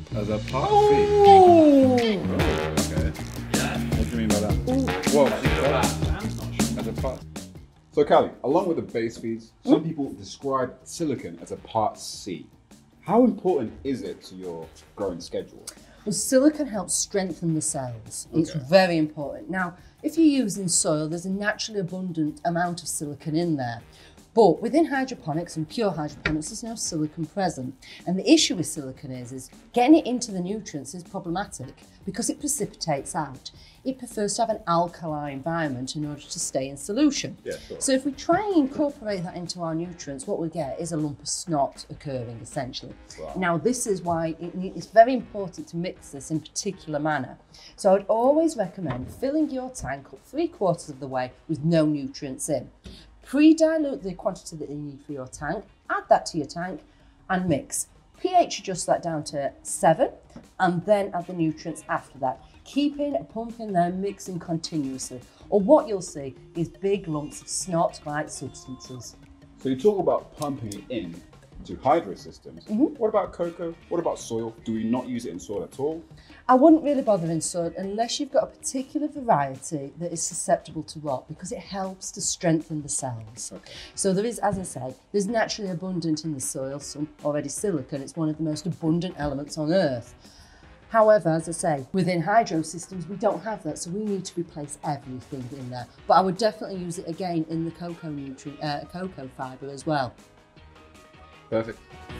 as a part C. Oh! Okay. What do you mean by that? Well, as a part. So Callie, along with the base feeds, some people describe silicon as a part C. How important is it to your growing schedule? Well, silicon helps strengthen the cells. It's Okay. very important. Now, if you're using soil, there's a naturally abundant amount of silicon in there. But within hydroponics and pure hydroponics, there's no silicon present. And the issue with silicon is getting it into the nutrients is problematic because it precipitates out. It prefers to have an alkali environment in order to stay in solution. Yeah, sure. So if we try and incorporate that into our nutrients, what we get is a lump of snot occurring essentially. Wow. Now this is why it's very important to mix this in a particular manner. So I'd always recommend filling your tank up 3/4 of the way with no nutrients in. Pre-dilute the quantity that you need for your tank, add that to your tank and mix. pH adjust that down to 7 and then add the nutrients after that. Keeping pumping there, mixing continuously. Or what you'll see is big lumps of snot-like substances. So you talk about pumping it in to hydro systems. What about cocoa? What about soil? Do we not use it in soil at all? I wouldn't really bother in soil unless you've got a particular variety that is susceptible to rot because it helps to strengthen the cells. Okay. So there is, as I say, there's naturally abundant in the soil, some already silicon. It's one of the most abundant elements on Earth. However, as I say, within hydro systems, we don't have that, so we need to replace everything in there. But I would definitely use it again in the cocoa fibre as well. Perfect.